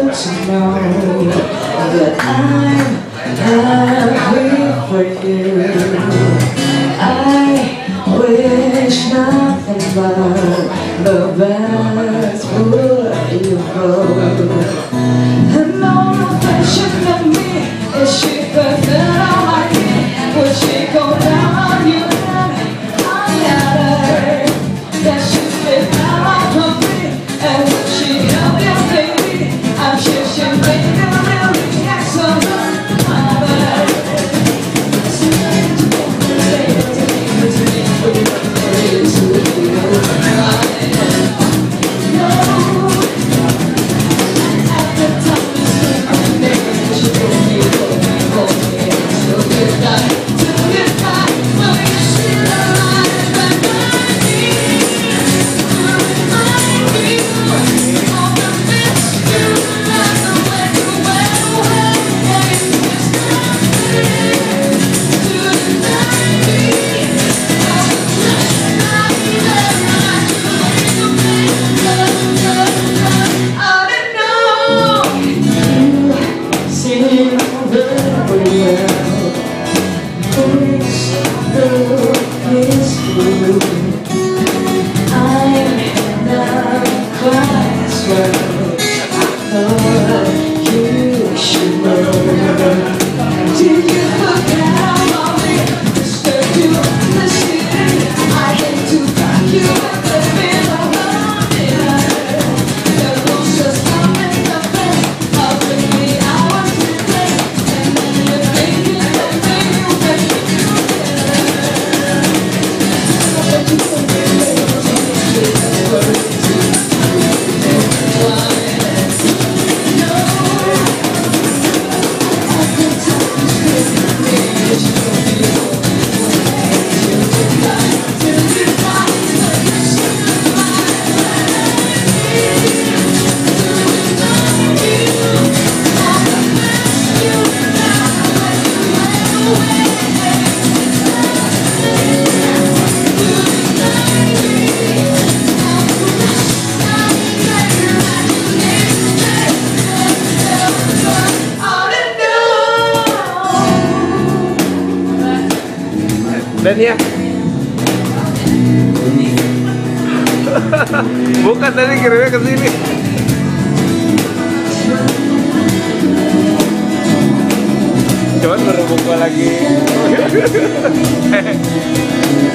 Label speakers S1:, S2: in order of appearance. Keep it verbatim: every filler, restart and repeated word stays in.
S1: to know that I'm happy for you. I wish nothing but the best for you both. And all the affection of me, is she perfect or like me? Would she go down on you and I got her? That she spit out on me, and would she help you, baby? I'm sure she'll make you really get some
S2: Dan ya bukan tadi kirimnya ke sini. Cuman baru buka lagi.